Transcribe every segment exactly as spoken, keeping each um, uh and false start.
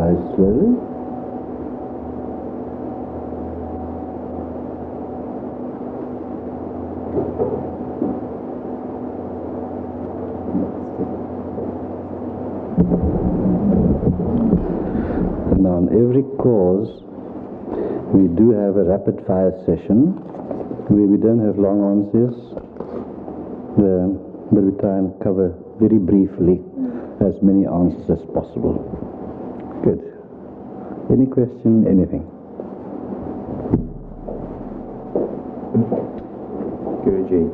eyes slowly. Now, on every course, we do have a rapid fire session where we don't have long answers, uh, but we try and cover very briefly as many answers as possible. Good. Any question, anything? Guruji.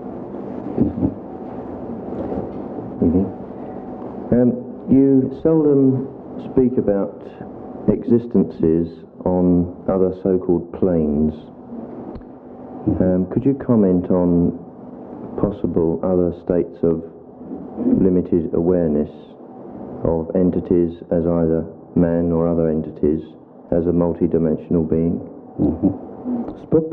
Evening. Um, you seldom speak about existences on other so-called planes. Um, could you comment on possible other states of limited awareness of entities as either man or other entities as a multi-dimensional being? Mm-hmm. Spooks?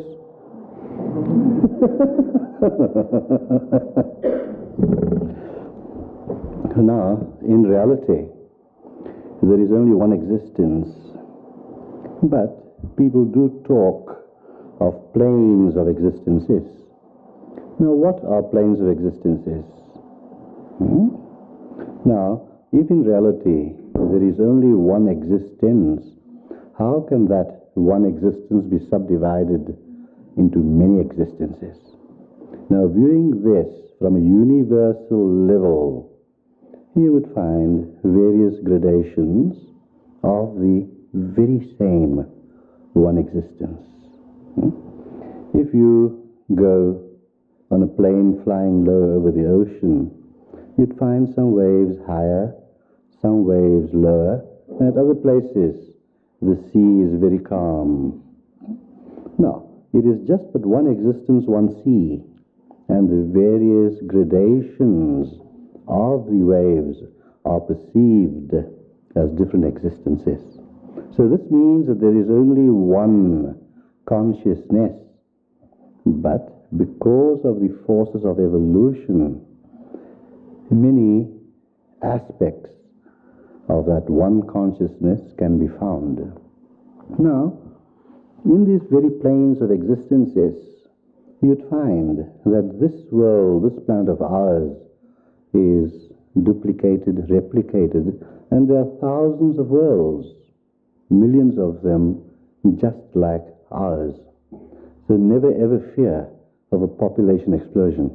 Now, in reality, there is only one existence, but people do talk of planes of existences. Now, what are planes of existences? Hmm? Now, if in reality there is only one existence, how can that one existence be subdivided into many existences? Now, viewing this from a universal level, you would find various gradations of the very same one existence. Hmm? If you go on a plane flying low over the ocean, you'd find some waves higher, some waves lower, and at other places the sea is very calm. Now, it is just but one existence, one sea, and the various gradations of the waves are perceived as different existences. So this means that there is only one consciousness, but because of the forces of evolution, many aspects of that one consciousness can be found. Now, in these very planes of existences, you'd find that this world, this planet of ours, is duplicated, replicated, and there are thousands of worlds, millions of them just like ours. So never ever fear of a population explosion.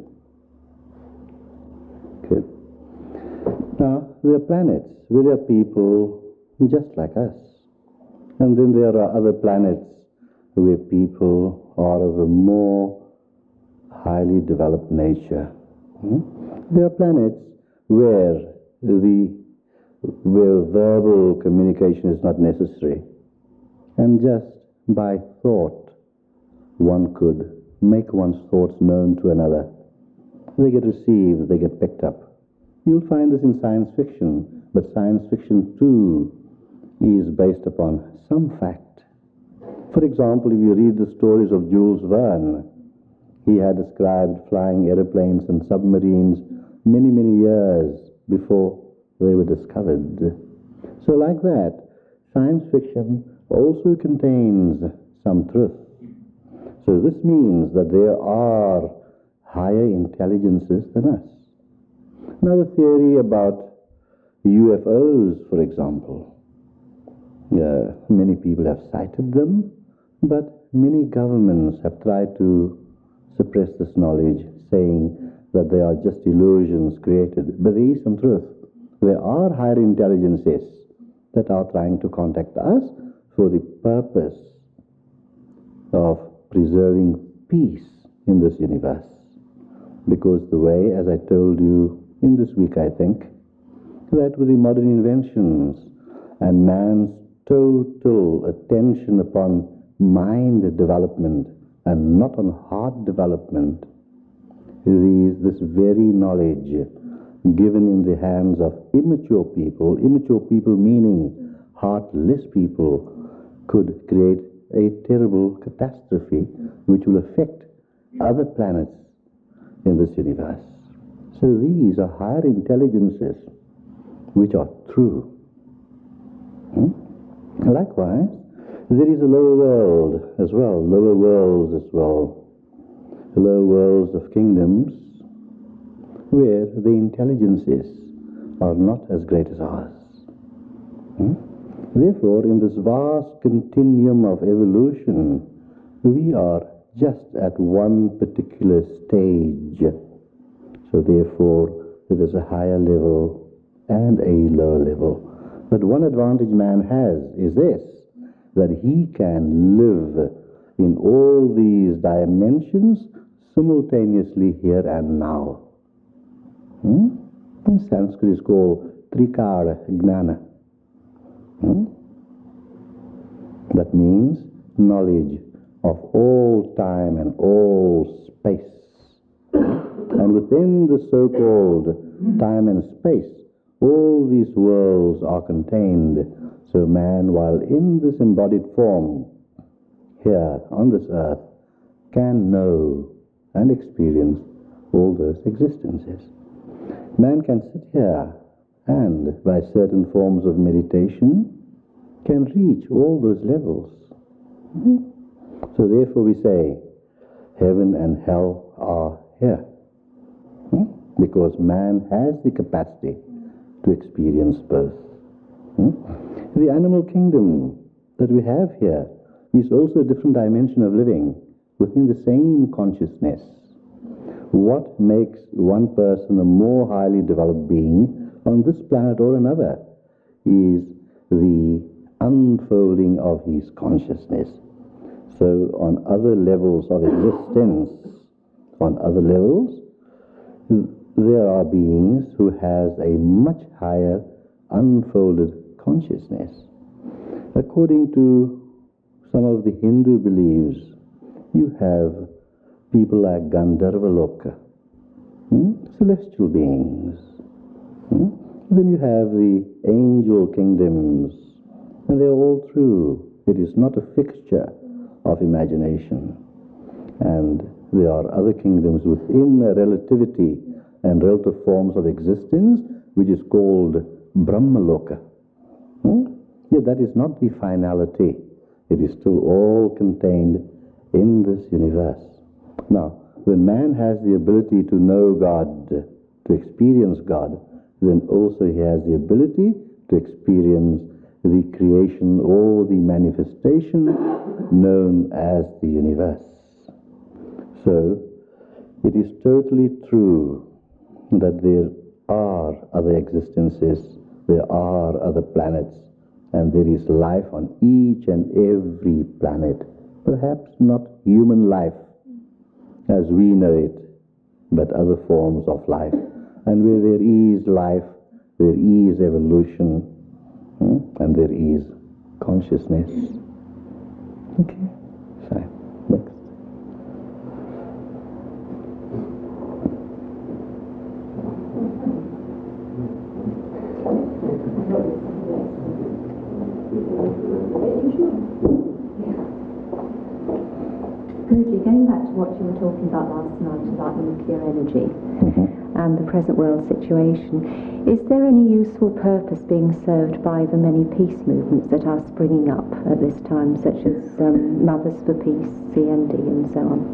Good. Now, there are planets where there are people just like us. And then there are other planets where people are of a more highly developed nature. Hmm? There are planets where the where verbal communication is not necessary, and just by thought one could make one's thoughts known to another. They get received, they get picked up. You'll find this in science fiction, but science fiction too is based upon some fact. For example, if you read the stories of Jules Verne, he had described flying aeroplanes and submarines many, many years before they were discovered. So like that, science fiction also contains some truth. So this means that there are higher intelligences than us. Now the theory about U F Os, for example, uh, many people have cited them, but many governments have tried to suppress this knowledge, saying that they are just illusions created. But there is some truth. There are higher intelligences that are trying to contact us for the purpose of preserving peace in this universe. Because the way, as I told you in this week, I think, that with the modern inventions and man's total attention upon mind development and not on heart development, is this very knowledge given in the hands of immature people, immature people meaning heartless people, could create a terrible catastrophe which will affect other planets in this universe. So these are higher intelligences which are true. Hmm? Likewise, there is a lower world as well, lower worlds as well, lower worlds of kingdoms where the intelligences are not as great as ours. Hmm? Therefore, in this vast continuum of evolution, we are just at one particular stage. So therefore, there is a higher level and a lower level. But one advantage man has is this, that he can live in all these dimensions simultaneously here and now. Hmm? In Sanskrit is called Trikara Gnana. Hmm? That means knowledge of all time and all space. And within the so-called time and space, all these worlds are contained. So man, while in this embodied form, here on this earth, can know and experience all those existences. Man can sit here and, by certain forms of meditation, can reach all those levels. Mm-hmm. So therefore we say, heaven and hell are here. Hmm? Because man has the capacity to experience both. Hmm? The animal kingdom that we have here is also a different dimension of living within the same consciousness. What makes one person a more highly developed being on this planet or another is the unfolding of his consciousness. So on other levels of existence, on other levels, there are beings who has a much higher unfolded consciousness. According to some of the Hindu beliefs, you have people like Gandharva-loka, hmm? celestial beings. Hmm? Then you have the angel kingdoms, and they're all true. It is not a fixture of imagination. And there are other kingdoms within relativity and relative forms of existence, which is called Brahmaloka. Hmm? Yet that is not the finality. It is still all contained in this universe. Now, when man has the ability to know God, to experience God, then also he has the ability to experience the creation or the manifestation known as the universe. So, it is totally true that there are other existences, there are other planets, and there is life on each and every planet. Perhaps not human life as we know it, but other forms of life. And where there is life, there is evolution, hmm? and there is consciousness. Okay, so next. Guruji, going back to what you were talking about last night about nuclear energy mm-hmm. and the present world situation, is there any useful purpose being served by the many peace movements that are springing up at this time, such as um, Mothers for Peace, C N D, and so on?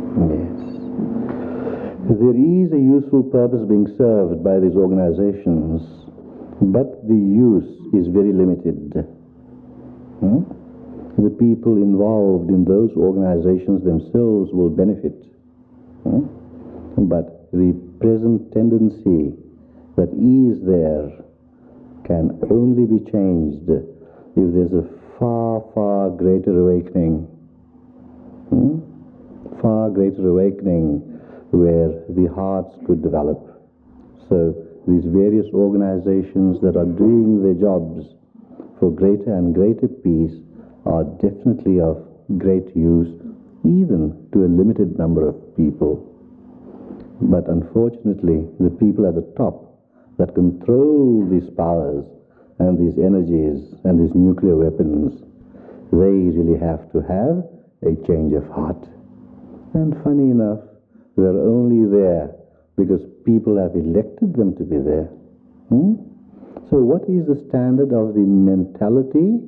Yes. There is a useful purpose being served by these organizations, but the use is very limited. Hmm? The people involved in those organizations themselves will benefit. Hmm? But the present tendency that is there can only be changed if there's a far, far greater awakening. Hmm? Far greater awakening where the hearts could develop. So these various organizations that are doing their jobs for greater and greater peace are definitely of great use, even to a limited number of people. But unfortunately, the people at the top that control these powers and these energies and these nuclear weapons, they really have to have a change of heart. And funny enough, they're only there because people have elected them to be there. Hmm? So what is the standard of the mentality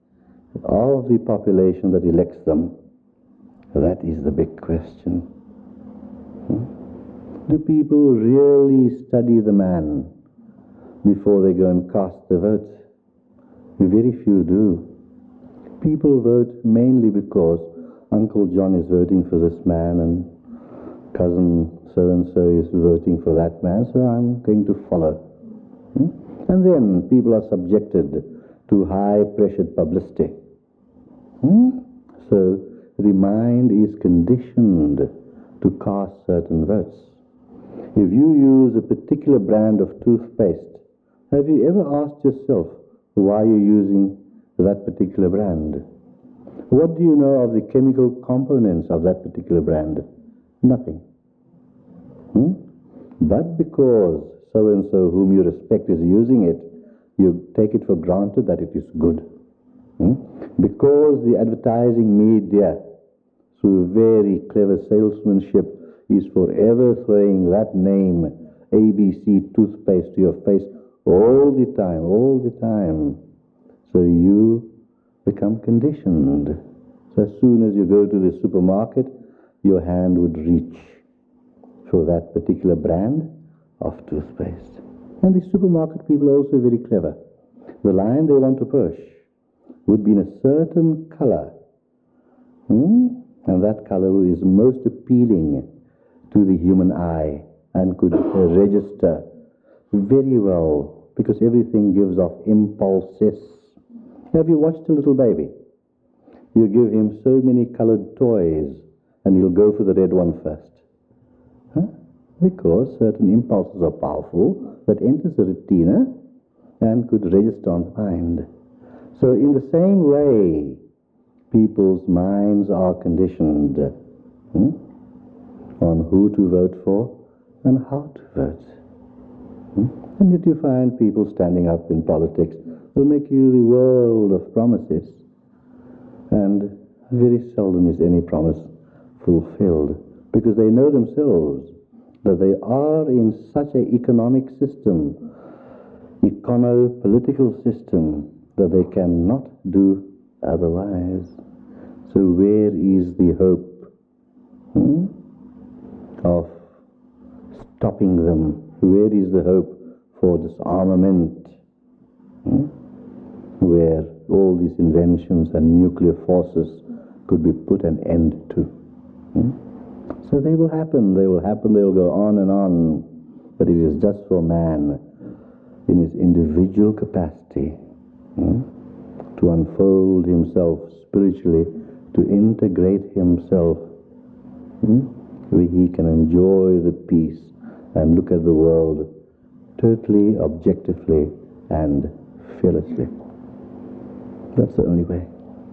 of the population that elects them? That is the big question. Hmm? Do people really study the man before they go and cast their vote? Very few do. People vote mainly because Uncle John is voting for this man and cousin so-and-so is voting for that man, so I'm going to follow. Hmm? And then people are subjected to high-pressured publicity. Hmm? So the mind is conditioned to cast certain votes. If you use a particular brand of toothpaste, have you ever asked yourself why you're using that particular brand? What do you know of the chemical components of that particular brand? Nothing. Hmm? But because so-and-so whom you respect is using it, you take it for granted that it is good. Hmm? Because the advertising media, through very clever salesmanship, is forever throwing that name, A B C toothpaste, to your face all the time, all the time. So you become conditioned. So as soon as you go to the supermarket, your hand would reach for that particular brand of toothpaste. And the supermarket people are also very clever. The line they want to push would be in a certain color. Hmm? And that color is most appealing to the human eye and could uh, register very well, because everything gives off impulses. Have you watched a little baby? You give him so many colored toys and he'll go for the red one first. Huh? Because certain impulses are powerful that enters the retina and could register on the mind. So in the same way, people's minds are conditioned hmm, on who to vote for and how to vote. Hmm? And yet you find people standing up in politics will make you the world of promises, and very seldom is any promise fulfilled, because they know themselves that they are in such an economic system, econo-political system, that they cannot do otherwise. So where is the hope hmm, of stopping them? Where is the hope for disarmament? Hmm? Where all these inventions and nuclear forces could be put an end to. Hmm? So they will happen, they will happen, they will go on and on. But it is just for man, in his individual capacity, hmm, to unfold himself spiritually, to integrate himself, hmm, where he can enjoy the peace and look at the world totally, objectively, and fearlessly. That's the only way.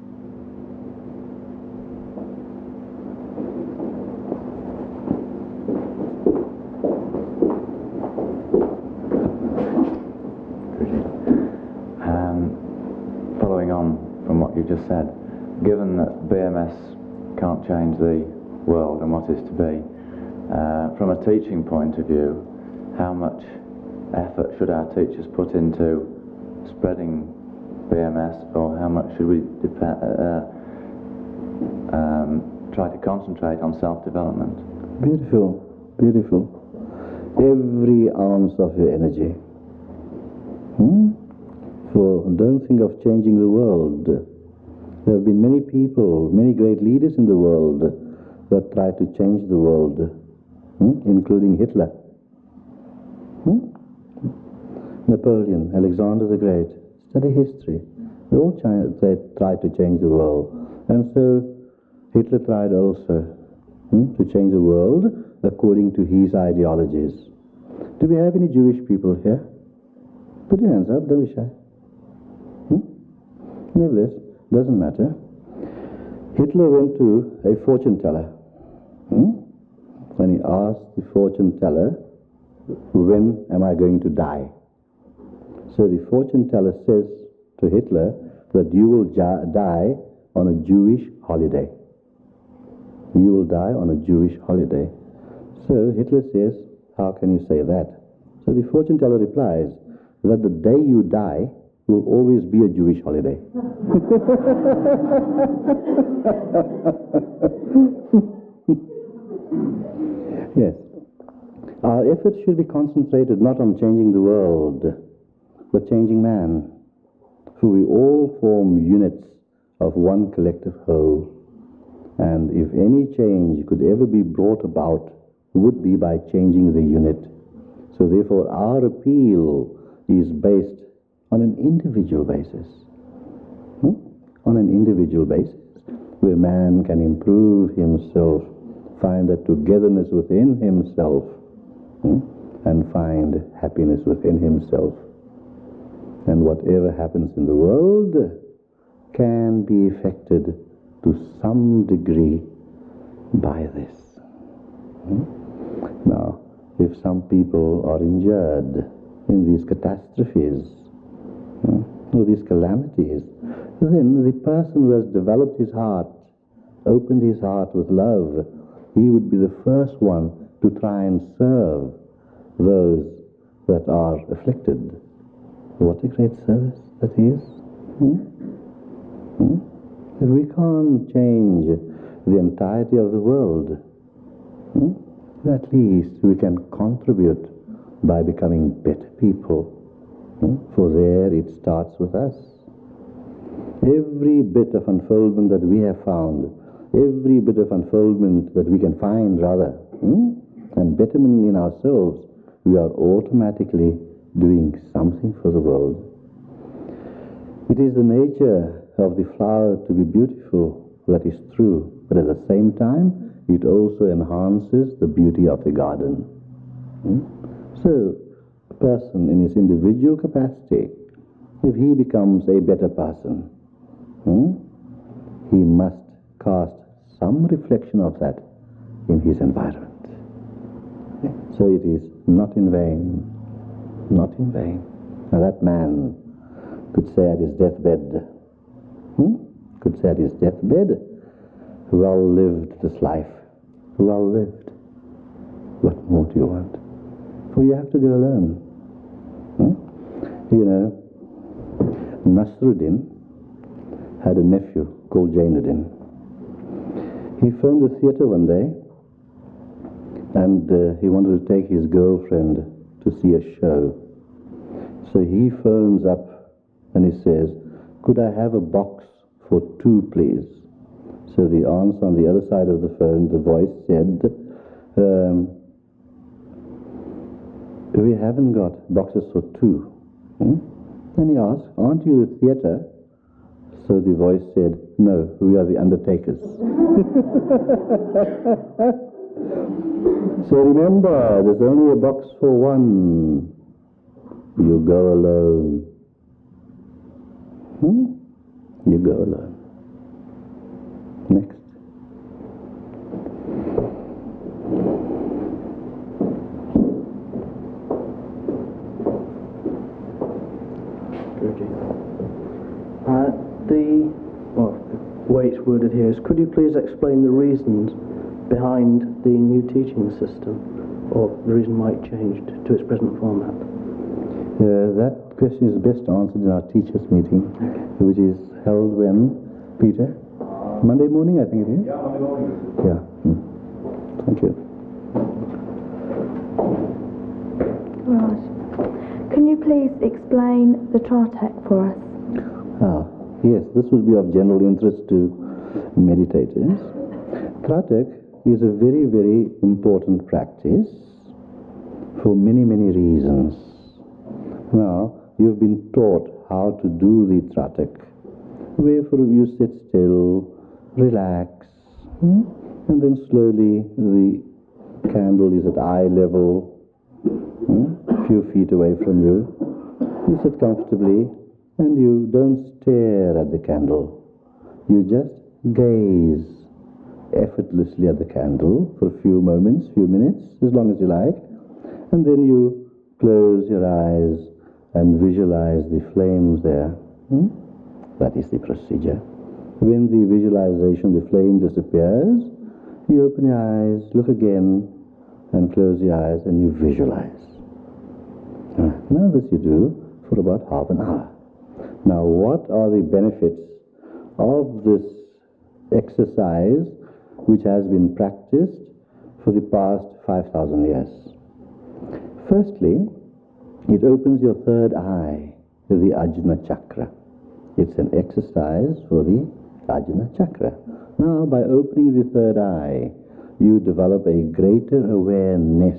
Um, following on from what you just said, given that B M S can't change the world and what is to be, uh, from a teaching point of view, how much effort should our teachers put into spreading B M S, or how much should we depend, uh, um, try to concentrate on self-development? Beautiful, beautiful. Every ounce of your energy. Hmm? For don't think of changing the world. There have been many people, many great leaders in the world that tried to change the world, hmm? including Hitler. Hmm? Napoleon, Alexander the Great. Study history. They all they tried to change the world. And so Hitler tried also hmm, to change the world according to his ideologies. Do we have any Jewish people here? Put your hands up, don't be shy. Hmm? Nevertheless, doesn't matter. Hitler went to a fortune teller. Hmm? When he asked the fortune teller, when am I going to die? So the fortune teller says to Hitler that you will ja- die on a Jewish holiday. You will die on a Jewish holiday. So Hitler says, how can you say that? So the fortune teller replies, that the day you die will always be a Jewish holiday. Yes. Our efforts should be concentrated not on changing the world, but changing man. For we all form units of one collective whole. And if any change could ever be brought about, would be by changing the unit. So therefore our appeal is based on an individual basis. Hmm? On an individual basis, where man can improve himself, find that togetherness within himself, hmm? and find happiness within himself. And whatever happens in the world can be affected to some degree by this. Hmm? Now, if some people are injured in these catastrophes, hmm, or these calamities, then the person who has developed his heart, opened his heart with love, he would be the first one to try and serve those that are afflicted. What a great service that is. Hmm? Hmm? If we can't change the entirety of the world, hmm, at least we can contribute by becoming better people. Hmm? For there it starts with us. Every bit of unfoldment that we have found, every bit of unfoldment that we can find rather, hmm, and betterment in ourselves, we are automatically doing something for the world. It is the nature of the flower to be beautiful, that is true, but at the same time it also enhances the beauty of the garden. Hmm? So, a person in his individual capacity, if he becomes a better person, hmm, he must cast some reflection of that in his environment. So it is not in vain, not in vain. Now that man could say at his deathbed, hmm, could say at his deathbed, well lived this life, well lived. What more do you want? For you have to go alone. Hmm? You know, Nasruddin had a nephew called Jainuddin. He phoned the theatre one day and uh, he wanted to take his girlfriend to see a show. So he phones up and he says, could I have a box for two, please? So the answer on the other side of the phone, the voice said, um, we haven't got boxes for two. Hmm? Then he asked, aren't you the theatre? So the voice said, no, we are the undertakers. So remember, there's only a box for one. You go alone. Hmm? You go alone. Next. Uh, the, well, the way it's worded here is, could you please explain the reasons behind the new teaching system, or the reason why it changed to its present format? Uh, that question is best answered in our teachers' meeting, okay, which is held when, Peter? Monday morning, I think it is? Yeah, Monday morning. Yeah. Hmm. Thank you. Right. Can you please explain the Tratak for us? Ah, yes, this will be of general interest to meditators. Tratak is a very, very important practice for many, many reasons. Now, you've been taught how to do the Tratak. Wherefore you sit still, relax, hmm? and then slowly the candle is at eye level, hmm? a few feet away from you. You sit comfortably and you don't stare at the candle. You just gaze effortlessly at the candle for a few moments, few minutes, as long as you like, and then you close your eyes and visualize the flames there. Hmm? That is the procedure. When the visualization, the flame disappears, you open your eyes, look again, and close your eyes, and you visualize. Now this you do for about half an hour. Now, what are the benefits of this exercise which has been practiced for the past five thousand years? Firstly, it opens your third eye, the Ajna Chakra. It's an exercise for the Ajna Chakra. Now, by opening the third eye, you develop a greater awareness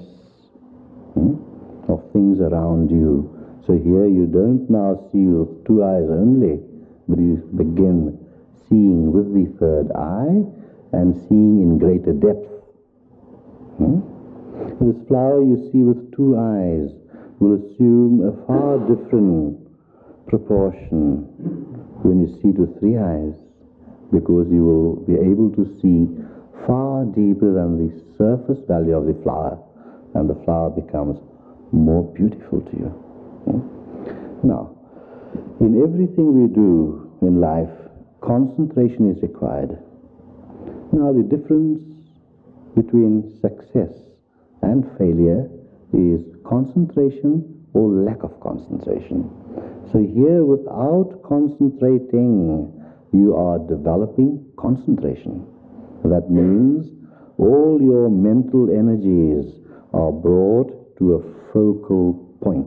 hmm, of things around you. So here you don't now see with two eyes only, but you begin seeing with the third eye and seeing in greater depth. Hmm? This flower you see with two eyes will assume a far different proportion when you see it with three eyes, because you will be able to see far deeper than the surface value of the flower, and the flower becomes more beautiful to you. Hmm? Now, in everything we do in life, concentration is required. Now, the difference between success and failure is concentration or lack of concentration. So here, without concentrating, you are developing concentration. That means all your mental energies are brought to a focal point.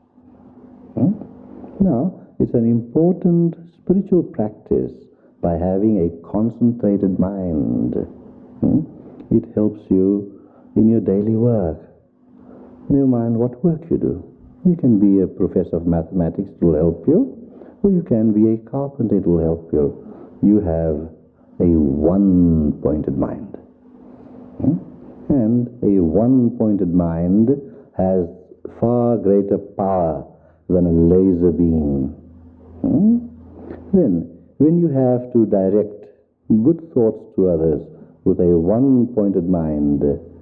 Hmm? Now, it's an important spiritual practice by having a concentrated mind. Hmm? It helps you in your daily work. Never mind what work you do. You can be a professor of mathematics, it will help you, or you can be a carpenter, it will help you. You have a one-pointed mind. Hmm? And a one-pointed mind has far greater power than a laser beam. Hmm? Then, when you have to direct good thoughts to others with a one-pointed mind,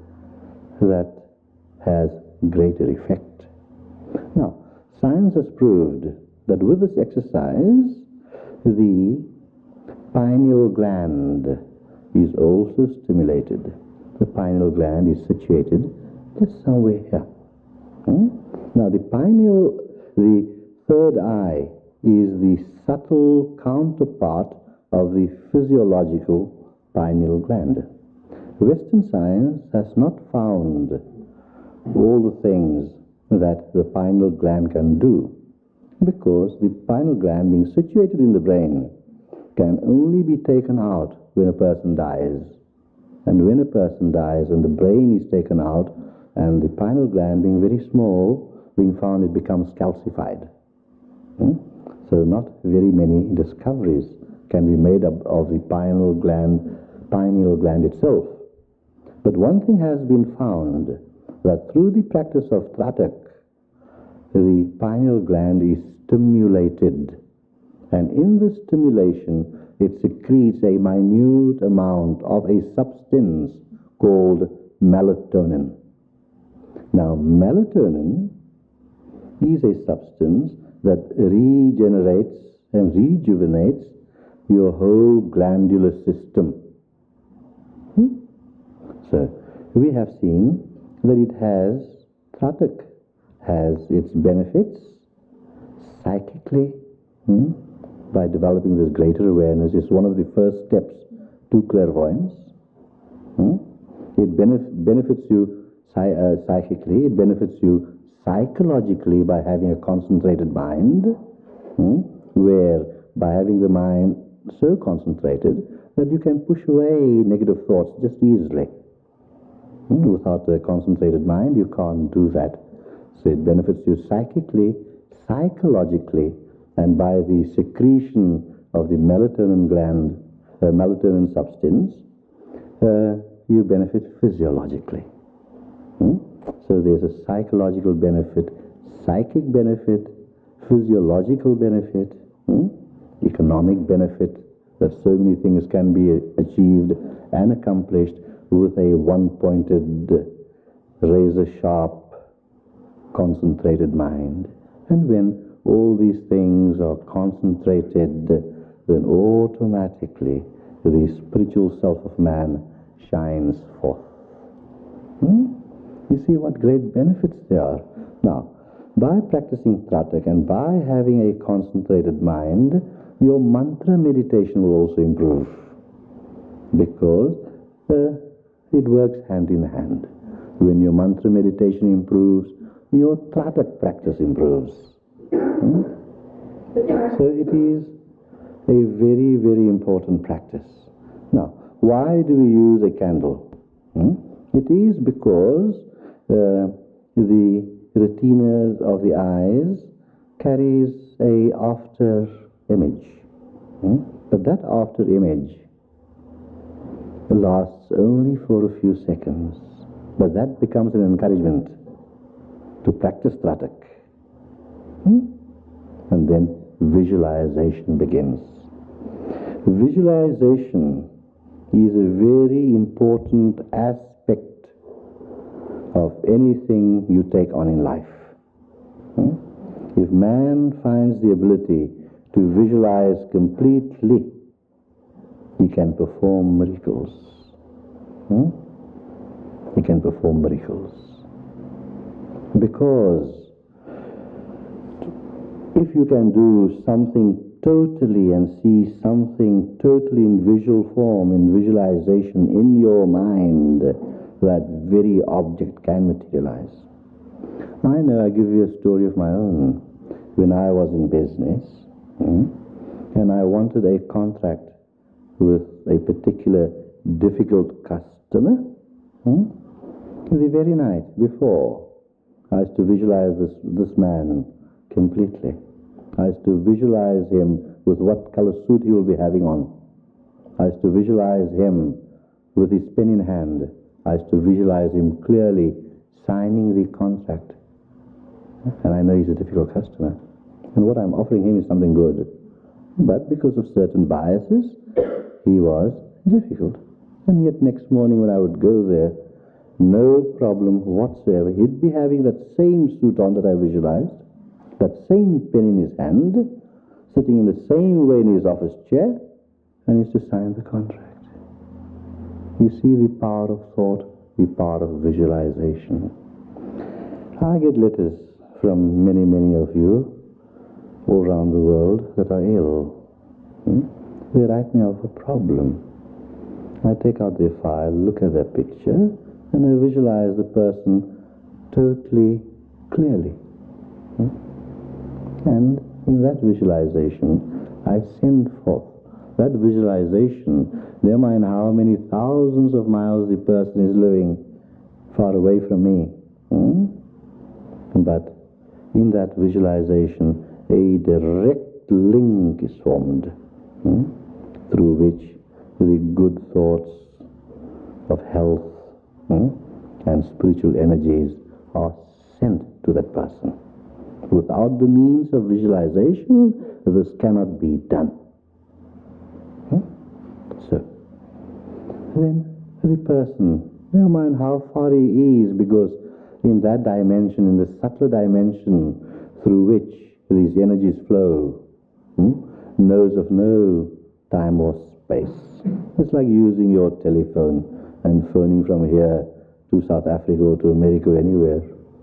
that has greater effect. Now, science has proved that with this exercise, the pineal gland is also stimulated. The pineal gland is situated just somewhere here. Hmm? Now, the pineal, the third eye, is the subtle counterpart of the physiological pineal gland. Western science has not found all the things that the pineal gland can do, because the pineal gland, being situated in the brain, can only be taken out when a person dies. And when a person dies and the brain is taken out, and the pineal gland being very small, being found, it becomes calcified. Hmm? So not very many discoveries can be made up of the pineal gland, pineal gland itself. But one thing has been found, that through the practice of Tratak, the pineal gland is stimulated. And in this stimulation, it secretes a minute amount of a substance called melatonin. Now, melatonin is a substance that regenerates and rejuvenates your whole glandular system. Hmm? So, we have seen that it has, Tratak has its benefits psychically, hmm? by developing this greater awareness. Is one of the first steps to clairvoyance. Hmm? It benef benefits you psy uh, psychically, it benefits you psychologically by having a concentrated mind, hmm? where by having the mind so concentrated that you can push away negative thoughts just easily. Hmm? Without a concentrated mind, you can't do that. So it benefits you psychically, psychologically, and by the secretion of the melatonin gland, uh, melatonin substance, uh, you benefit physiologically. Hmm? So there's a psychological benefit, psychic benefit, physiological benefit, hmm? economic benefit, that so many things can be achieved and accomplished with a one-pointed, razor-sharp, concentrated mind. And when all these things are concentrated, then automatically the spiritual self of man shines forth. Hmm? You see what great benefits there are. Now, By practicing Tratak and by having a concentrated mind, your mantra meditation will also improve, because uh, it works hand in hand. When your mantra meditation improves, your Tratak practice improves. Hmm? So it is a very, very important practice. Now, why do we use a candle? Hmm? It is because uh, the retina of the eyes carries a after image. Hmm? But that after image lasts only for a few seconds. But that becomes an encouragement to practice Tratak. Hmm? And then visualization begins. Visualization is a very important aspect of anything you take on in life. Hmm? If man finds the ability to visualize completely, he can perform miracles. Hmm? He can perform miracles. Because if you can do something totally and see something totally in visual form, in visualization, in your mind, that very object can materialize. I know, I give you a story of my own. When I was in business, hmm, and I wanted a contract with a particular difficult customer, hmm, the very night before, I used to visualize this, this man completely. I used to visualize him with what color suit he will be having on. I used to visualize him with his pen in hand. I used to visualize him clearly signing the contract. And I know he's a difficult customer. And what I'm offering him is something good. But because of certain biases, he was difficult. And yet next morning when I would go there, no problem whatsoever. He'd be having that same suit on that I visualized, that same pen in his hand, sitting in the same way in his office chair, and he used to sign the contract. You see the power of thought, the power of visualization. I get letters from many, many of you all around the world that are ill. Hmm? They write me of a problem. I take out their file, look at their picture, and I visualize the person totally clearly. Hmm? And in that visualization, I send forth that visualization. Never mind how many thousands of miles the person is living far away from me. Hmm? But in that visualization, a direct link is formed, hmm, through which the good thoughts of health hmm, and spiritual energies are sent to that person. Without the means of visualization, this cannot be done. Hmm? So, then the person, never mind how far he is, because in that dimension, in the subtler dimension through which these energies flow, hmm, knows of no time or space. It's like using your telephone and phoning from here to South Africa or to America or anywhere.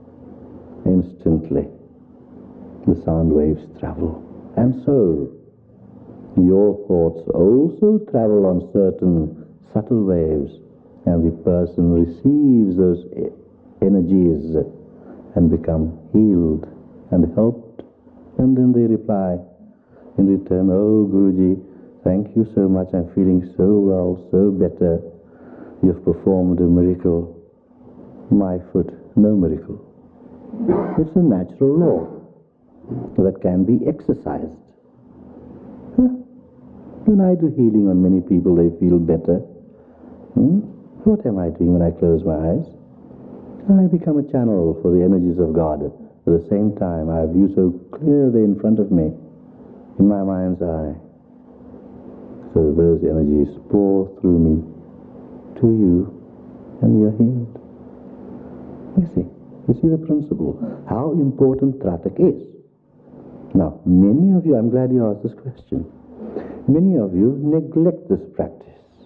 Instantly, the sound waves travel. And so, your thoughts also travel on certain subtle waves, and the person receives those energies and become healed and helped. And then they reply in return, "Oh Guruji, thank you so much, I'm feeling so well, so better. You've performed a miracle." My foot, no miracle. It's a natural law that can be exercised. Huh? When I do healing on many people, they feel better. Hmm? What am I doing when I close my eyes? I become a channel for the energies of God. At the same time, I have you so clear there in front of me, in my mind's eye. So those energies pour through me to you, and you're healed. You see, you see the principle, how important Tratak is. Now, many of you, I'm glad you asked this question, many of you neglect this practice.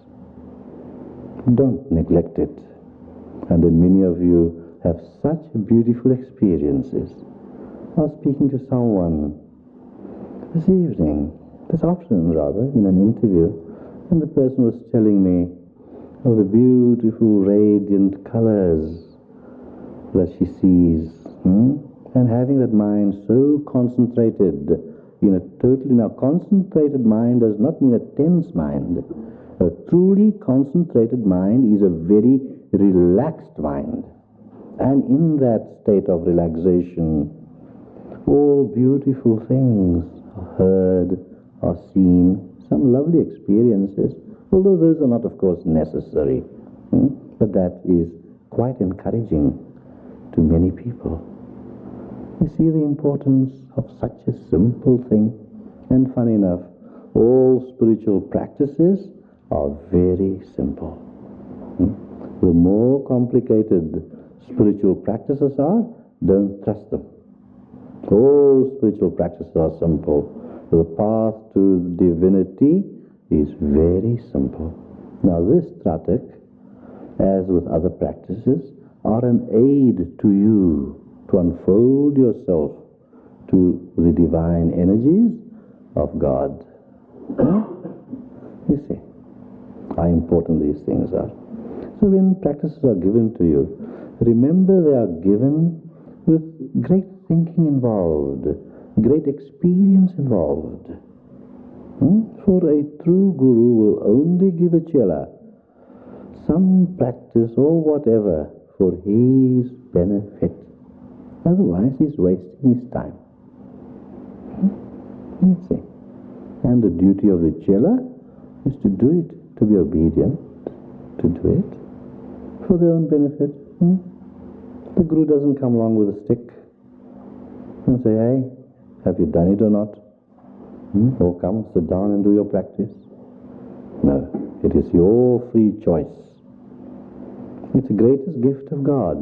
Don't neglect it. And then many of you have such beautiful experiences I was speaking to someone this evening, this afternoon rather, in an interview, and the person was telling me of the beautiful radiant colors that she sees, hmm? and having that mind so concentrated in a totally, now concentrated mind does not mean a tense mind. A truly concentrated mind is a very relaxed mind, and in that state of relaxation all beautiful things are heard, are seen, some lovely experiences, although those are not of course necessary, hmm? but that is quite encouraging to many people. You see the importance of such a simple thing. And funny enough, all spiritual practices are very simple. Hmm? The more complicated spiritual practices are, don't trust them. All spiritual practices are simple. The path to divinity is very simple. Now this Tratak, as with other practices, are an aid to you to unfold yourself to the divine energies of God. You see how important these things are. So when practices are given to you, remember they are given with great thinking involved, great experience involved. Hmm? For a true guru will only give a chela, some practice or whatever, for his benefit. Otherwise he's wasting his time. Hmm? You see. And the duty of the chela is to do it, to be obedient, to do it for their own benefit. Hmm? The guru doesn't come along with a stick and say, hey, have you done it or not? Hmm? Or come, sit down and do your practice. No, it is your free choice. It's the greatest gift of God.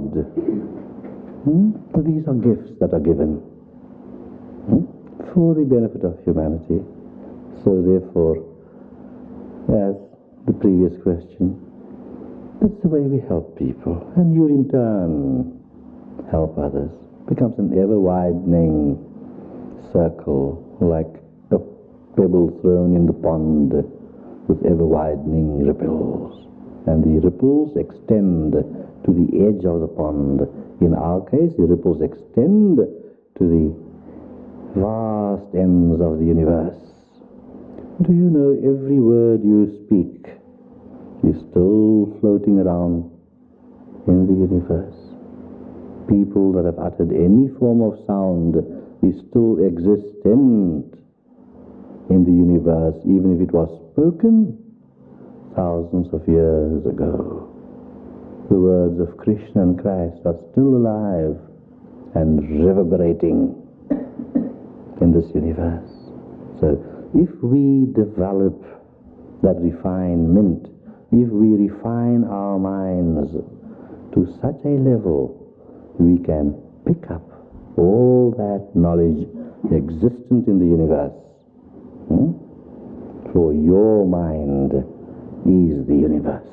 Hmm? These are gifts that are given hmm? for the benefit of humanity. So therefore, as the previous question, that's the way we help people. And you in turn help others. It becomes an ever-widening circle, like a pebble thrown in the pond with ever-widening ripples. And the ripples extend to the edge of the pond. In our case, the ripples extend to the vast ends of the universe. Do you know every word you speak is still floating around in the universe? People that have uttered any form of sound is still existent in the universe, even if it was spoken thousands of years ago. The words of Krishna and Christ are still alive and reverberating in this universe. So if we develop that refinement, if we refine our minds to such a level, we can pick up all that knowledge existent in the universe. Hmm? For your mind is the universe.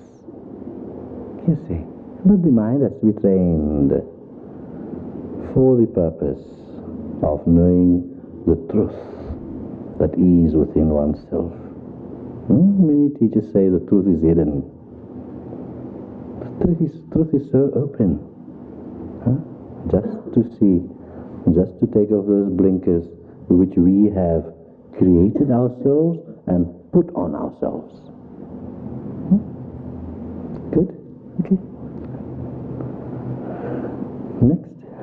You see, but the mind has to be trained for the purpose of knowing the truth that is within oneself. Hmm? Many teachers say the truth is hidden. The truth is, truth is so open. Huh? Just to see, just to take off those blinkers which we have created ourselves and put on ourselves. Hmm? Good? Okay. Next.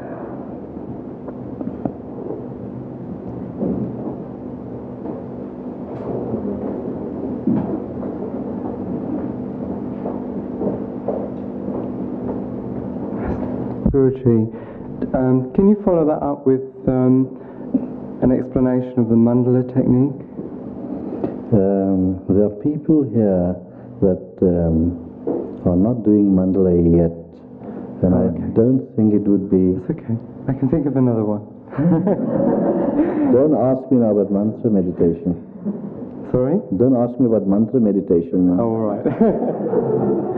Guruji, um, can you follow that up with um, an explanation of the mandala technique? Um, there are people here that um, are not doing mandala yet, and oh, I okay. don't think it would be... It's okay. I can think of another one. Don't ask me now about mantra meditation. Sorry? Don't ask me about mantra meditation now. Oh, all right.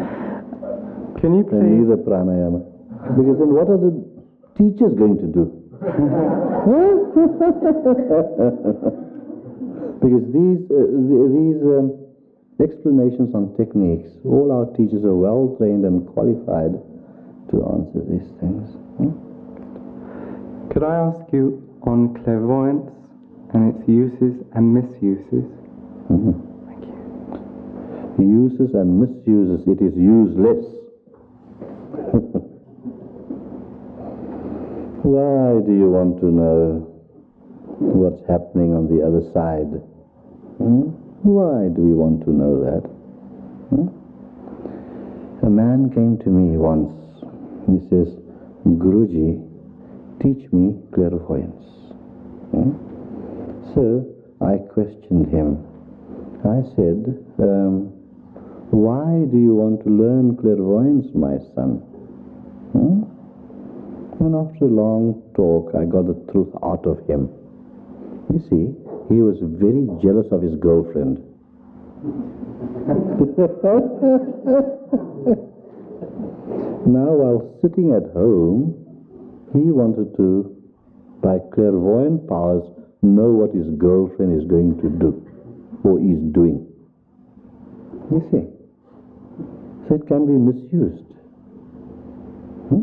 Can you please... And neither pranayama. Because then what are the teachers going to do? Because these, uh, th- these um, explanations on techniques, all our teachers are well trained and qualified to answer these things. Hmm? Could I ask you on clairvoyance and its uses and misuses? Mm-hmm. Thank you. Uses and misuses, it is useless. Why do you want to know what's happening on the other side? Hmm? Why do we want to know that? Hmm? A man came to me once. He says, Guruji, teach me clairvoyance. Hmm? So I questioned him. I said, um, why do you want to learn clairvoyance, my son? Hmm? And after a long talk, I got the truth out of him. You see, he was very jealous of his girlfriend. Now, while sitting at home, he wanted to, by clairvoyant powers, know what his girlfriend is going to do or is doing. You see, so it can be misused. Hmm?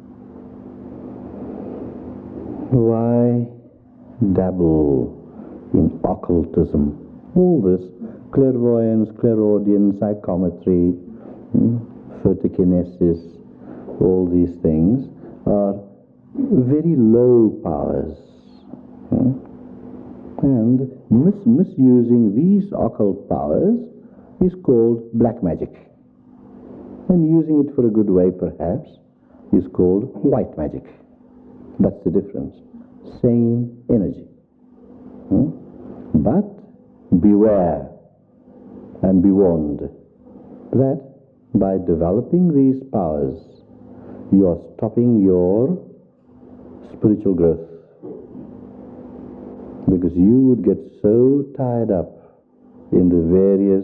Why dabble in occultism? All this clairvoyance, clairaudience, psychometry, hmm, vertikinesis, all these things are very low powers. Hmm? And mis- misusing these occult powers is called black magic. And using it for a good way, perhaps, is called white magic. That's the difference. Same energy. Hmm? But beware and be warned that by developing these powers, you are stopping your spiritual growth. Because you would get so tied up in the various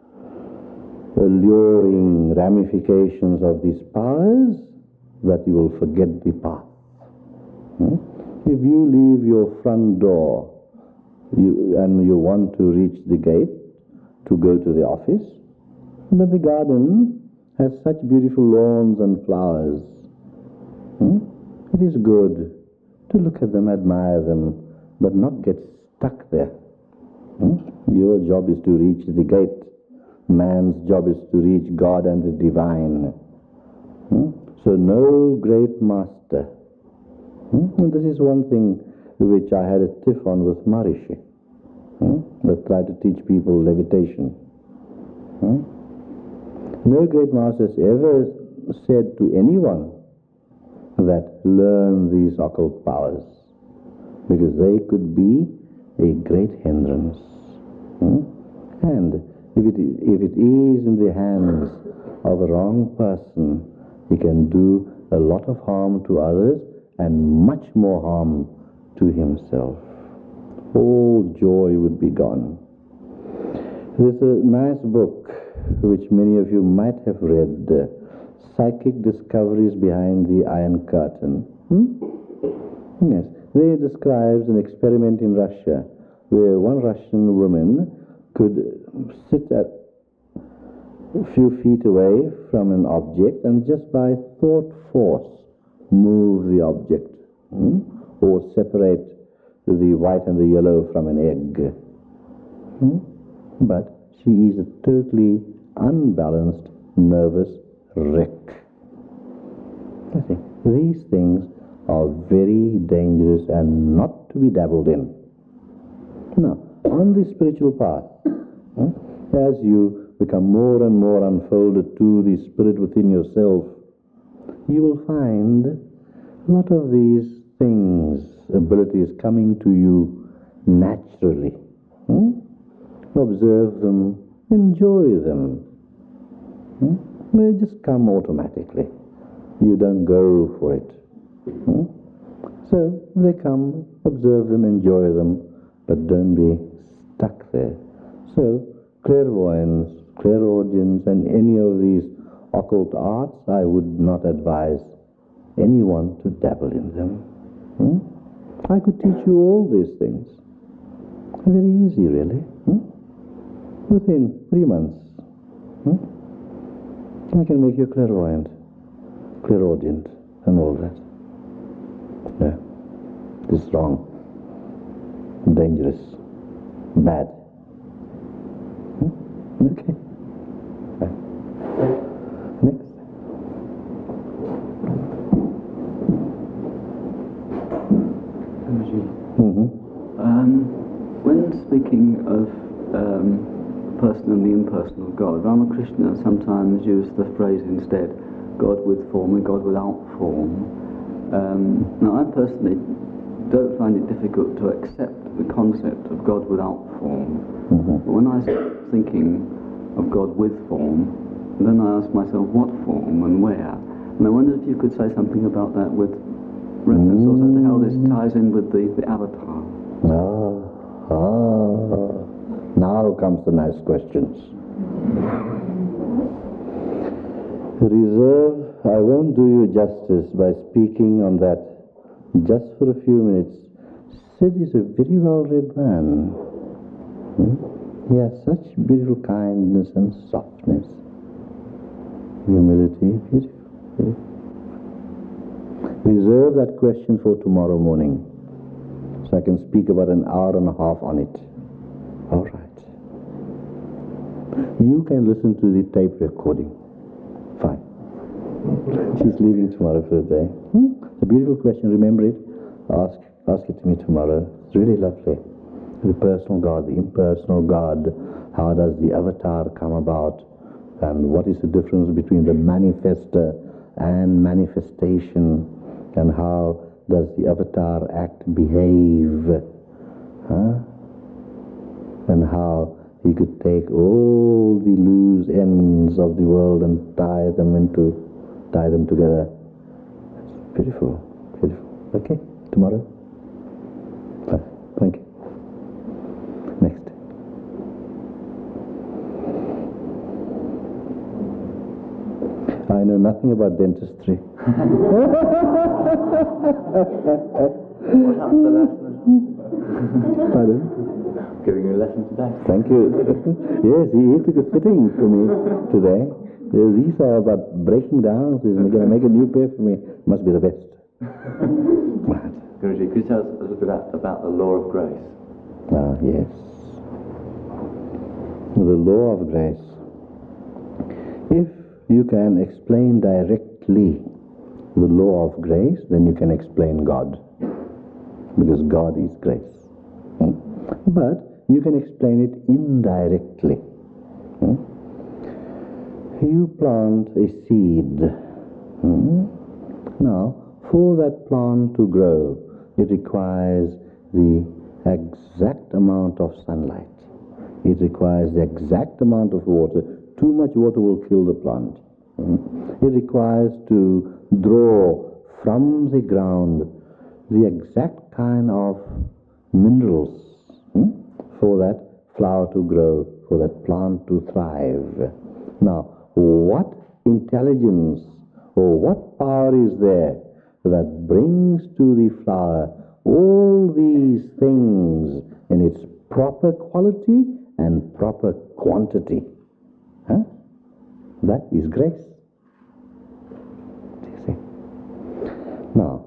alluring ramifications of these powers that you will forget the path. Hmm? If you leave your front door you, and you want to reach the gate to go to the office, but the garden has such beautiful lawns and flowers, hmm? It is good to look at them, admire them, but not get stuck there. Hmm? Your job is to reach the gate. Man's job is to reach God and the divine. Hmm? So no great master. Hmm? And this is one thing which I had a tiff on with Maharishi. Hmm? That tried to teach people levitation. Hmm? No great master has ever said to anyone that learn these occult powers, because they could be a great hindrance. Hmm? And if it, if it is in the hands of a wrong person, he can do a lot of harm to others and much more harm to himself. All joy would be gone. There's a nice book which many of you might have read, uh, Psychic Discoveries Behind the Iron Curtain. Hmm? Yes, there describes an experiment in Russia where one Russian woman could sit at a few feet away from an object and just by thought force move the object, hmm? or separate the white and the yellow from an egg. Hmm? But she is a totally unbalanced, nervous wreck. I think these things are very dangerous and not to be dabbled in. Now, on the spiritual path, hmm, as you become more and more unfolded to the spirit within yourself, you will find a lot of these things, abilities coming to you naturally. Hmm? Observe them, enjoy them. Hmm? They just come automatically. You don't go for it. Hmm? So they come, observe them, enjoy them, but don't be stuck there. So clairvoyance, clairaudience, and any of these occult arts, I would not advise anyone to dabble in them. Hmm? I could teach you all these things. Very easy, really. Hmm? Within three months. Hmm? I can make you clairvoyant, clairaudient, and all that. No. This is wrong. Dangerous. Bad. Hmm? Okay. Right. Next. Mm-hmm. Um, when speaking of um, personal and the impersonal God, Ramakrishna sometimes used the phrase instead, God with form and God without form. Um, now I personally don't find it difficult to accept the concept of God without form. Mm-hmm. But when I start thinking of God with form, then I ask myself what form and where. And I wonder if you could say something about that with reference also to how this ties in with the, the avatar. Ah, ah. Now comes the nice questions. Reserve, I won't do you justice by speaking on that just for a few minutes. Sid is a very well-read man. Hmm? He has such beautiful kindness and softness. Humility, beautiful, beautiful. Reserve that question for tomorrow morning, so I can speak about an hour and a half on it. All right. You can listen to the tape recording. Fine. She's leaving tomorrow for the day. Hmm? It's a beautiful question. Remember it. Ask, ask it to me tomorrow. It's really lovely. The personal God, the impersonal God. How does the avatar come about? And what is the difference between the manifester and manifestation? And how does the avatar act, behave? Huh? And how he could take all the loose ends of the world and tie them into, tie them together. It's beautiful, beautiful. Okay, tomorrow. Fine. Thank you. Next. I know nothing about dentistry. What happened to the lesson? Pardon? Giving you a lesson today. Thank you. Yes, he, he took a fitting for me today. Uh, These are about breaking down. He's going to make a new pair for me. Must be the best. Right. Guruji, could you tell us a little bit about, about the law of grace? Ah, yes. The law of grace. If you can explain directly the law of grace, then you can explain God. Because God is grace. Hmm? But you can explain it indirectly. Hmm? You plant a seed. Hmm? Now, for that plant to grow, it requires the exact amount of sunlight. It requires the exact amount of water. Too much water will kill the plant. Hmm? It requires to draw from the ground the exact kind of minerals hmm, for that flower to grow, for that plant to thrive. Now, what intelligence or what power is there that brings to the flower all these things in its proper quality and proper quantity? Huh? That is grace. Do you see? Now,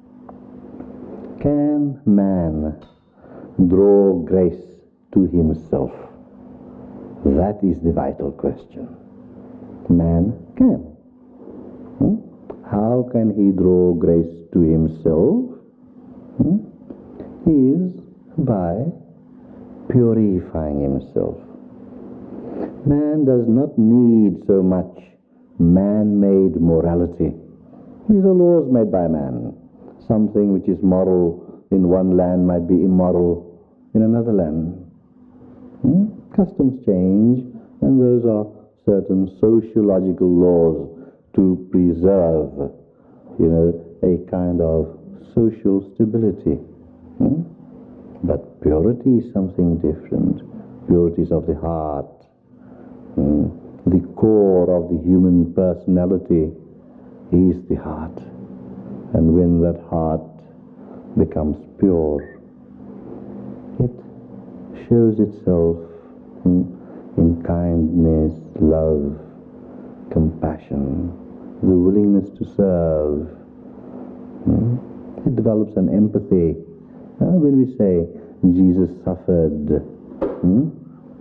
can man draw grace to himself? That is the vital question. Man can. Hmm? How can he draw grace to himself? Hmm? Is by purifying himself. Man does not need so much man-made morality. These are laws made by man. Something which is moral in one land might be immoral in another land. Hmm? Customs change, and those are certain sociological laws to preserve, you know, a kind of social stability. Hmm? But purity is something different. Purity is of the heart. Hmm? The core of the human personality is the heart. And when that heart becomes pure. It shows itself in, in kindness, love, compassion, the willingness to serve. Hmm? It develops an empathy. Uh, when we say Jesus suffered, hmm?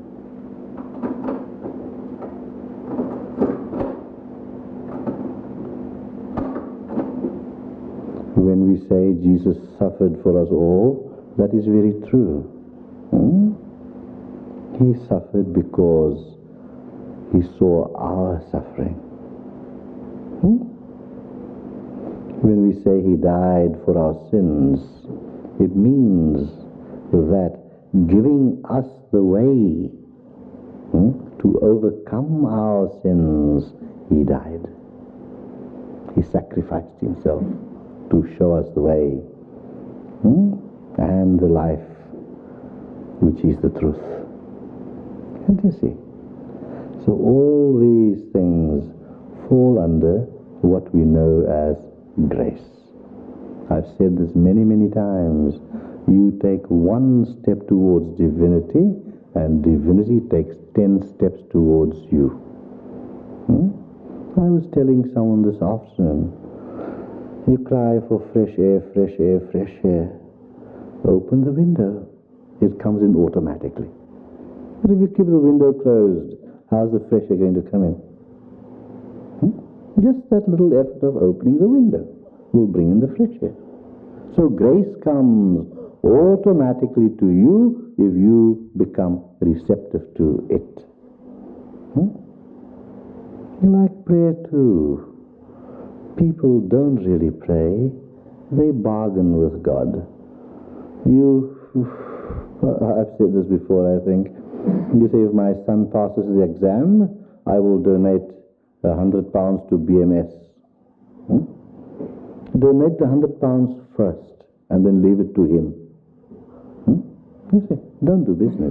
when we say Jesus suffered for us all, that is very true. Hmm? He suffered because he saw our suffering. Hmm? When we say he died for our sins, it means that giving us the way hmm, to overcome our sins, he died. He sacrificed himself to show us the way hmm, and the life, which is the truth. And you see, so all these things fall under what we know as grace. I've said this many, many times. You take one step towards divinity, and divinity takes ten steps towards you. Hmm? I was telling someone this afternoon, you cry for fresh air, fresh air, fresh air. Open the window. It comes in automatically. But if you keep the window closed, how's the fresh air going to come in? Hmm? Just that little effort of opening the window will bring in the fresh air. So grace comes automatically to you if you become receptive to it. Hmm? Like prayer too. People don't really pray, they bargain with God. You, I've said this before, I think. You say, if my son passes the exam, I will donate a hundred pounds to B M S. Hmm? Donate the hundred pounds first, and then leave it to him. Hmm? You say, don't do business.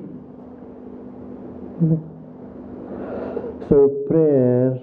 So prayer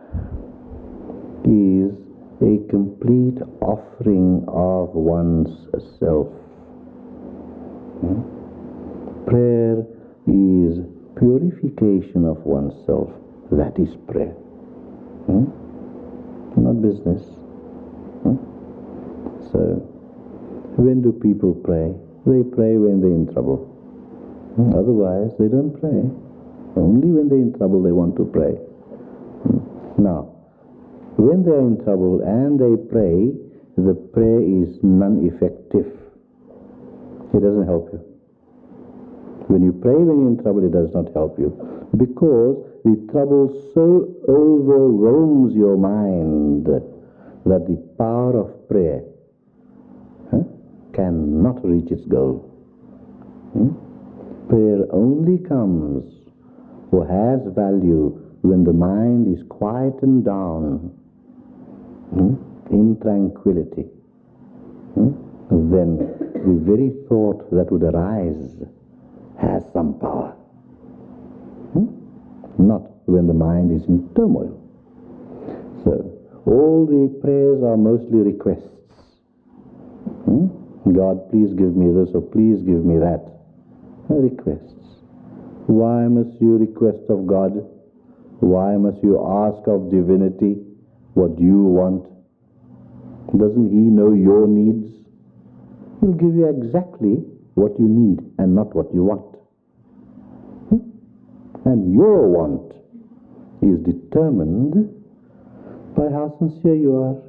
is a complete offering of one's self. Hmm? Prayer is purification of oneself. That is prayer. Hmm? Not business. Hmm? So, when do people pray? They pray when they're in trouble. Hmm? Otherwise, they don't pray. Only when they're in trouble they want to pray. Hmm? Now, when they're in trouble and they pray, the prayer is non-effective. It doesn't help you. When you pray when you're in trouble, it does not help you. Because the trouble so overwhelms your mind that the power of prayer huh, cannot reach its goal. Hmm? Prayer only comes or has value when the mind is quietened down hmm, in tranquility. Hmm? Then the very thought that would arise has some power. Hmm? Not when the mind is in turmoil. So, all the prayers are mostly requests. Hmm? God, please give me this, or please give me that. Requests. Why must you request of God? Why must you ask of divinity what you want? Doesn't He know your needs? He'll give you exactly what you need and not what you want. Hmm? And your want is determined by how sincere you are.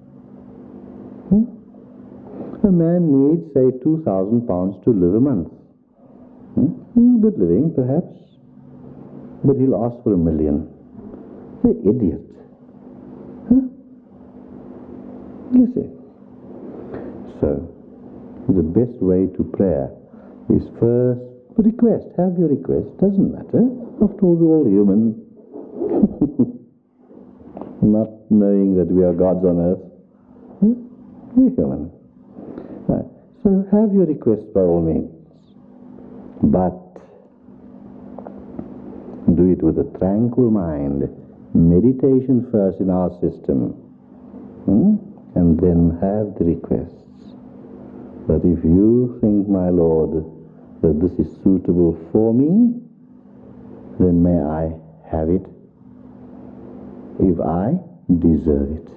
Hmm? A man needs, say, two thousand pounds to live a month. Hmm? Good living, perhaps. But he'll ask for a million. The idiot. Huh? You see. So, the best way to prayer is first request. Have your request. Doesn't matter. After all, we're all human. Not knowing that we are gods on earth. Hmm? We're human. Right. So have your request by all means. But do it with a tranquil mind. Meditation first in our system. Hmm? And then have the requests. that if you think, my Lord, that this is suitable for me, then may I have it, if I deserve it.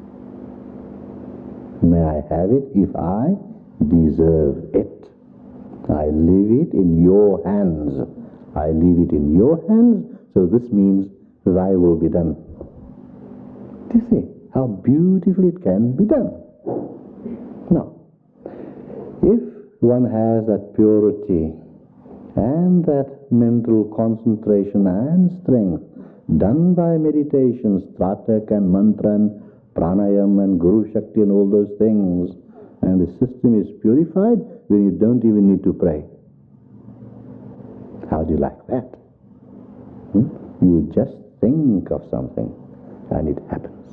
May I have it if I deserve it. I leave it in your hands. I leave it in your hands, so this means thy will be done. Do you see how beautifully it can be done? Now, if one has that purity and that mental concentration and strength done by meditations, Tratak and mantra and pranayam and guru shakti and all those things, and the system is purified, then you don't even need to pray. How do you like that? Hmm? You just think of something and it happens.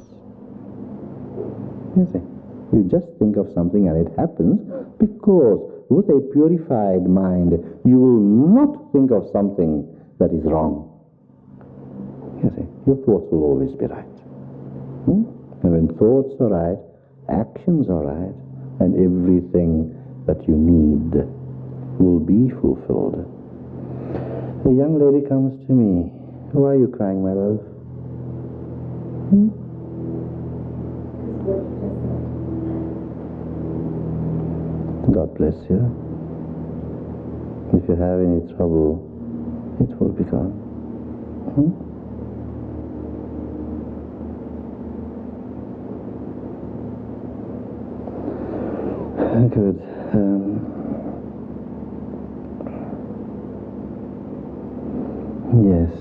You see? You just think of something and it happens because with a purified mind, you will not think of something that is wrong. You see? Your thoughts will always be right. Hmm? And when thoughts are right, actions are right, and everything that you need will be fulfilled. A young lady comes to me. Why are you crying, my love? Hmm? God bless you. If you have any trouble, it will be gone. Hmm? Good. Um, yes.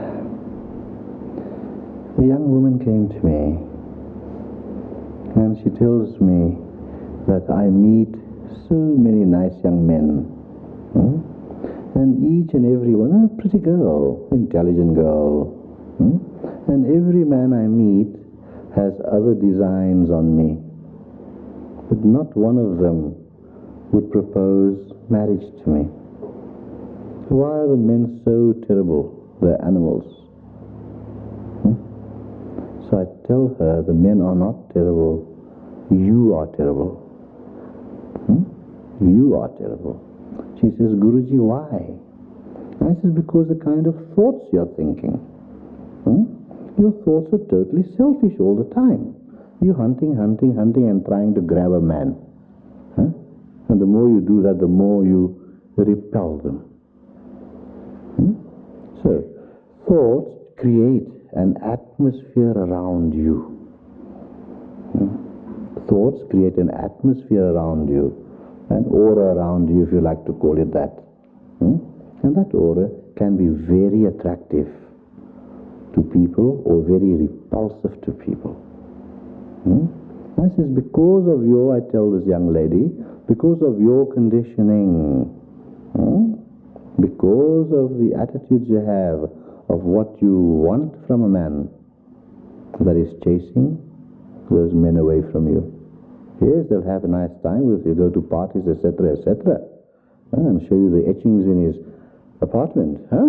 A young woman came to me and she tells me that I meet so many nice young men, hmm? and each and every one, a pretty girl, intelligent girl, hmm? and every man I meet has other designs on me, but not one of them would propose marriage to me. Why are the men so terrible? They're animals. Hmm? So I tell her, the men are not terrible, you are terrible. Hmm? You are terrible. She says, Guruji, why? I says, because the kind of thoughts you're thinking. Hmm? Your thoughts are totally selfish all the time. You're hunting, hunting, hunting and trying to grab a man. Huh? And the more you do that, the more you repel them. Hmm? So, thoughts create an atmosphere around you. Hmm? Thoughts create an atmosphere around you, an aura around you, if you like to call it that. Hmm? And that aura can be very attractive to people or very repulsive to people. Hmm? I says, because of your, I tell this young lady, because of your conditioning, hmm? because of the attitudes you have of what you want from a man, that is chasing those men away from you. Yes, they'll have a nice time with you, go to parties, et cetera, et cetera, and show you the etchings in his apartment, huh?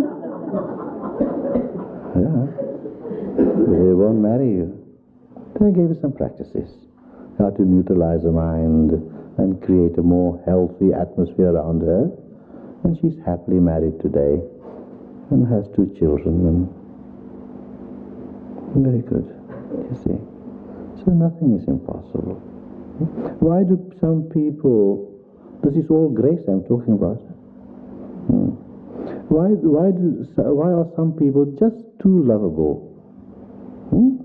Yeah. But they won't marry you. Then I gave her some practices, how to neutralize the mind and create a more healthy atmosphere around her. And she's happily married today and has two children. And very good, you see. So nothing is impossible. Why do some people, this is all grace I'm talking about. Hmm. Why, why, do, why are some people just too lovable? Hmm?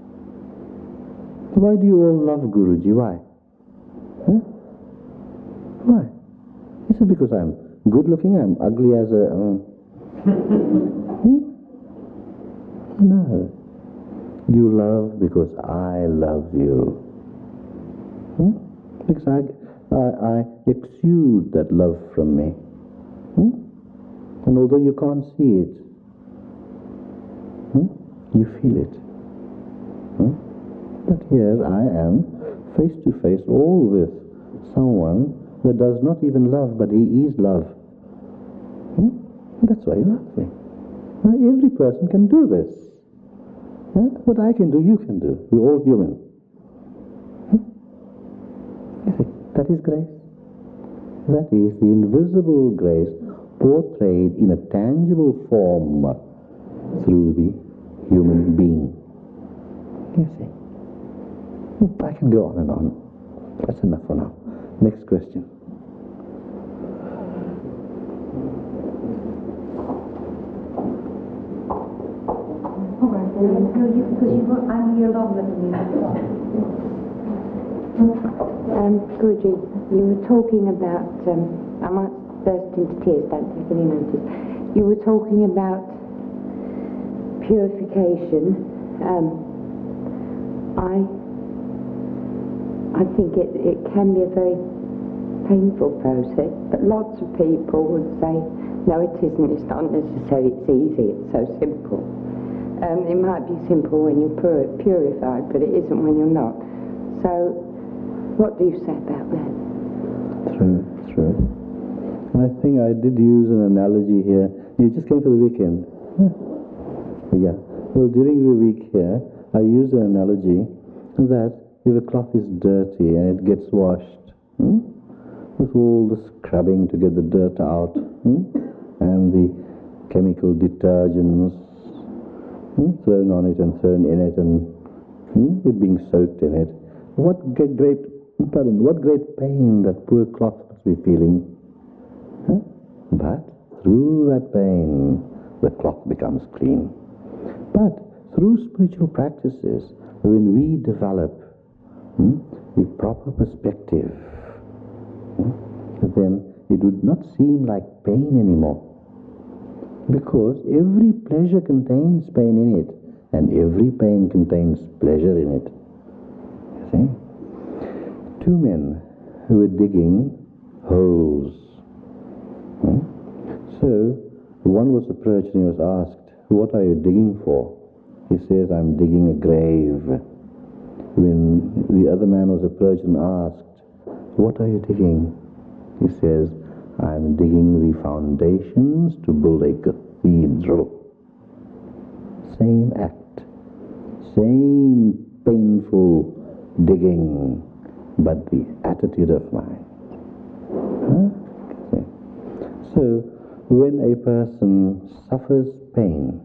Why do you all love Guruji? Why? Huh? Why? Is it because I'm good looking? I'm ugly as a... Um, hmm? No. You love because I love you. Hmm? Because I, I, I exude that love from me. Hmm? And although you can't see it, hmm? you feel it. Hmm? But here I am, face to face, all with someone that does not even love, but he is love. Hmm? That's why you love me. Now, every person can do this. Huh? What I can do, you can do. We're all human. Hmm? You see, that is grace. That is the invisible grace portrayed in a tangible form through the human being. You see? I can go on and on. That's enough for now. Next question. All right, then. No, you, because you won't, I'm here longer than you. Um, Guruji, you were talking about, um, I might burst into tears, don't take any notice. You were talking about purification. Um, I I think it, it can be a very painful process, but lots of people would say, no, it isn't, it's not necessary, it's easy, it's so simple. Um, it might be simple when you're pur purified, but it isn't when you're not. So, what do you say about that? True, true. I think I did use an analogy here. You just came for the weekend. Yeah. Well, during the week here, I used an analogy that if a cloth is dirty and it gets washed, hmm, with all the scrubbing to get the dirt out, hmm, and the chemical detergents hmm, thrown on it and thrown in it, and hmm, it being soaked in it, what great, great, pardon, what great pain that poor cloth must be feeling. Huh? But through that pain, the cloth becomes clean. But through spiritual practices, when we develop Hmm? the proper perspective, hmm? then it would not seem like pain anymore. Because every pleasure contains pain in it, and every pain contains pleasure in it. You see? Two men who were digging holes. Hmm? So, one was approached and he was asked, what are you digging for? He says, I'm digging a grave. When the other man was approached and asked, what are you digging? He says, I'm digging the foundations to build a cathedral. Same act, same painful digging, but the attitude of mind. Huh? Okay. So, when a person suffers pain,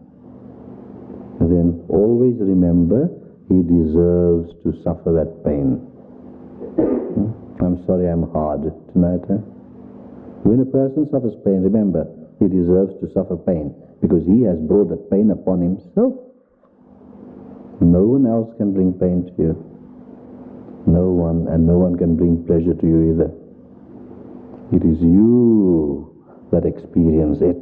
then always remember he deserves to suffer that pain. Hmm? I'm sorry I'm hard tonight. Eh? When a person suffers pain, remember, he deserves to suffer pain because he has brought that pain upon himself. No one else can bring pain to you. No one, and no one can bring pleasure to you either. It is you that experience it.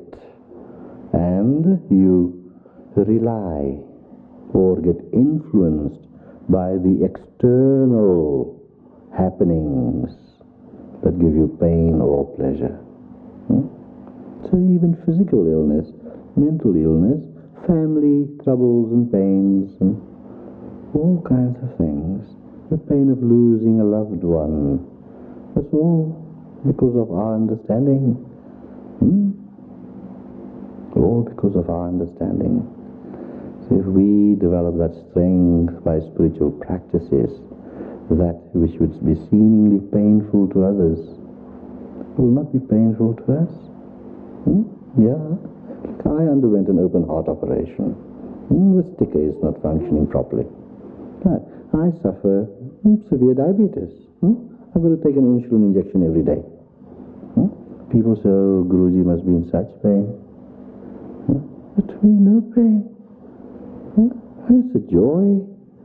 And you rely or get influenced by the external happenings that give you pain or pleasure. Hmm? So even physical illness, mental illness, family troubles and pains, and all kinds of things, the pain of losing a loved one, that's all because of our understanding. Hmm? All because of our understanding. So if we develop that strength by spiritual practices, that which would be seemingly painful to others will not be painful to us. Hmm? Yeah. I underwent an open heart operation. Hmm? The sticker is not functioning properly. I suffer hmm, severe diabetes. Hmm? I've got to take an insulin injection every day. Hmm? People say, oh, Guruji must be in such pain. Hmm? But to me, no pain. Hmm? It's a joy.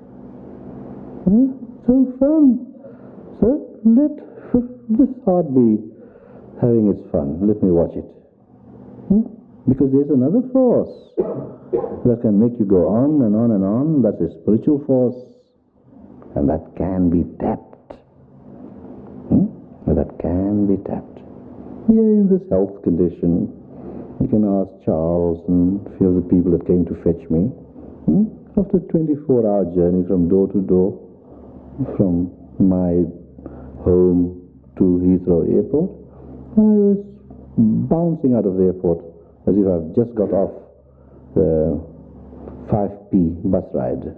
Hmm? So fun. So let this heart be having its fun. Let me watch it. Hmm? Because there's another force that can make you go on and on and on. That's a spiritual force. And that can be tapped. Hmm? That can be tapped. Yeah, in this health condition, you can ask Charles and a few of the people that came to fetch me. Hmm? After a twenty-four hour journey from door to door, from my home to Heathrow Airport, I was bouncing out of the airport as if I've just got off the five p bus ride.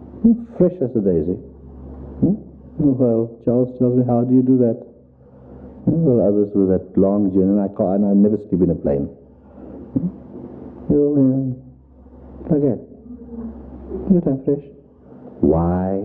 Fresh as a daisy. Hmm? Well, Charles tells me, how do you do that? Well, others with that long journey, and I can't, and I never sleep in a plane. You'll uh, forget. Your time fresh. Why?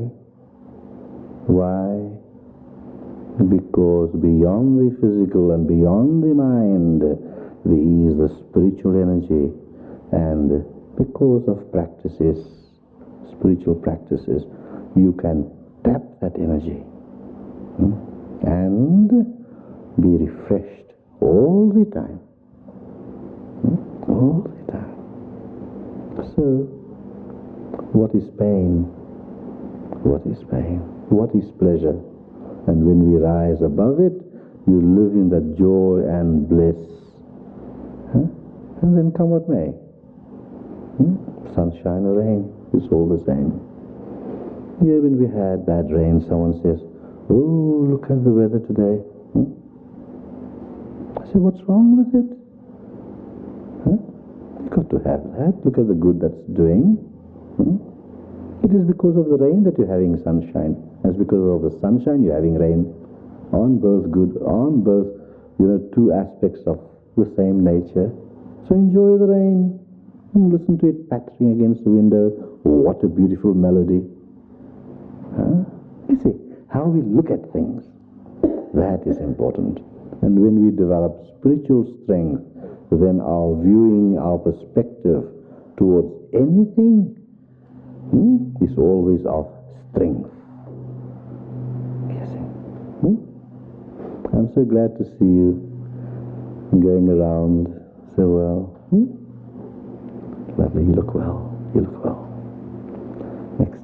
Why? Because beyond the physical and beyond the mind, there is the spiritual energy, and because of practices, spiritual practices, you can tap that energy hmm? and be refreshed all the time. Hmm? All the time. So, what is pain? What is pain? What is pleasure? And when we rise above it, you live in that joy and bliss. Huh? And then come what may. Hmm? Sunshine or rain, it's all the same. Yeah, when we had bad rain, someone says, "Oh, look at the weather today." Hmm? I say, "What's wrong with it?" Huh? You've got to have that. Look at the good that's doing. Hmm? It is because of the rain that you're having sunshine. It's because of the sunshine you're having rain. On both good, on both, you know, two aspects of the same nature. So enjoy the rain. And listen to it pattering against the window. What a beautiful melody. Huh? You see, how we look at things, that is important. And when we develop spiritual strength, then our viewing, our perspective towards anything hmm, is always of strength. You see? Hmm? I'm so glad to see you going around so well. Hmm? Lovely, you look well. You look well. Next.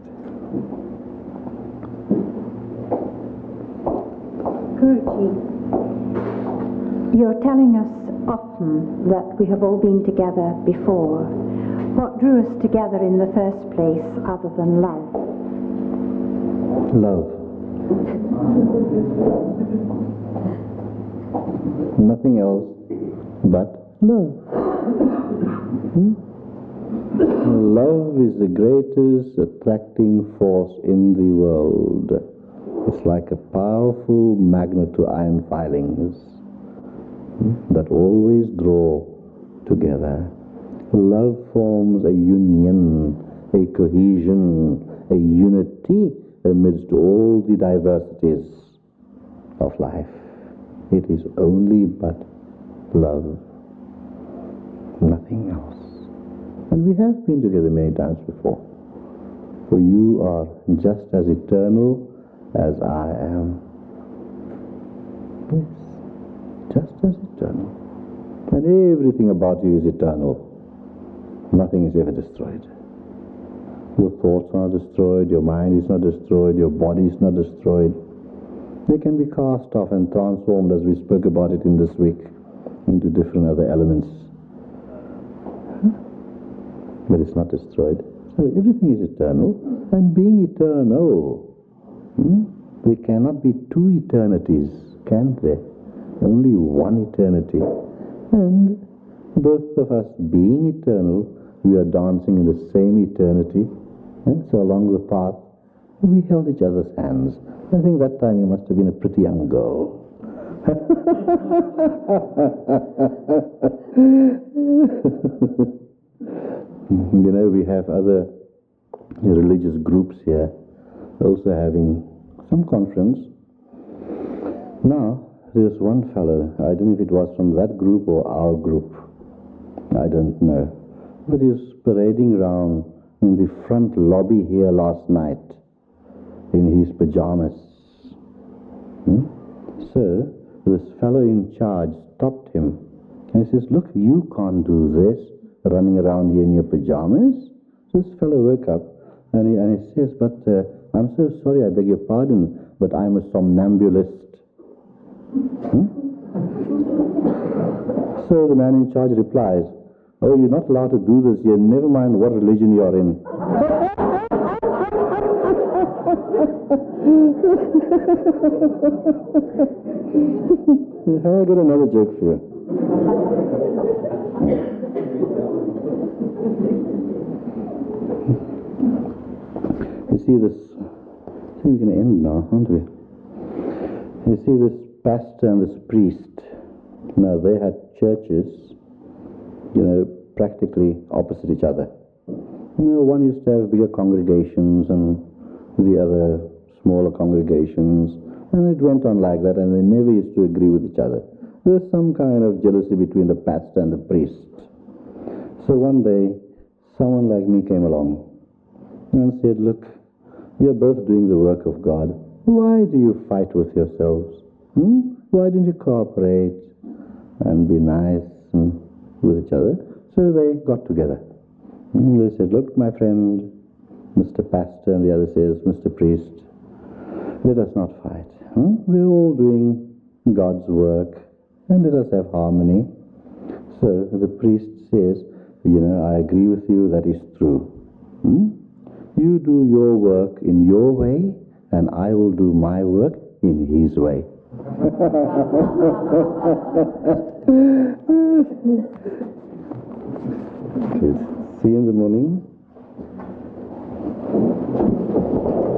Guruji, you're telling us often that we have all been together before. What drew us together in the first place other than love? Love. Nothing else but love. Hmm? Love is the greatest attracting force in the world. It's like a powerful magnet to iron filings hmm, that always draw together. Love forms a union, a cohesion, a unity amidst all the diversities of life. It is only but love, nothing else. And we have been together many times before. For you are just as eternal as I am. Yes, just as eternal. And everything about you is eternal. Nothing is ever destroyed. Your thoughts are not destroyed, your mind is not destroyed, your body is not destroyed. They can be cast off and transformed, as we spoke about it in this week, into different other elements. But it's not destroyed. So everything is eternal, and being eternal, hmm, there cannot be two eternities, can there? Only one eternity. And both of us being eternal, we are dancing in the same eternity. And so along the path, we held each other's hands. I think that time you must have been a pretty young girl. You know, we have other religious groups here also having some conference. Now, there's one fellow, I don't know if it was from that group or our group, I don't know, but he was parading around in the front lobby here last night in his pajamas. Hmm? So, this fellow in charge stopped him and he says, "Look, you can't do this, running around here in your pajamas." So this fellow woke up and he, and he says, "But uh, I'm so sorry, I beg your pardon, but I'm a somnambulist." Hmm? So the man in charge replies, "Oh, you're not allowed to do this here, never mind what religion you're in." I got another joke for you. You see this, I think we can end now, aren't we? You see this pastor and this priest, now they had churches, you know, practically opposite each other. You know, one used to have bigger congregations and the other smaller congregations, and it went on like that, and they never used to agree with each other. There was some kind of jealousy between the pastor and the priest. So one day, someone like me came along and said, look, you're both doing the work of God. Why do you fight with yourselves? Hmm? Why don't you cooperate and be nice and with each other? So they got together. And they said, look, my friend, Mister Pastor, and the other says, Mister Priest, let us not fight. Hmm? We're all doing God's work, and let us have harmony. So the priest says, you know, I agree with you, that is true. Hmm? You do your work in your way, and I will do my work in his way. See you in the morning.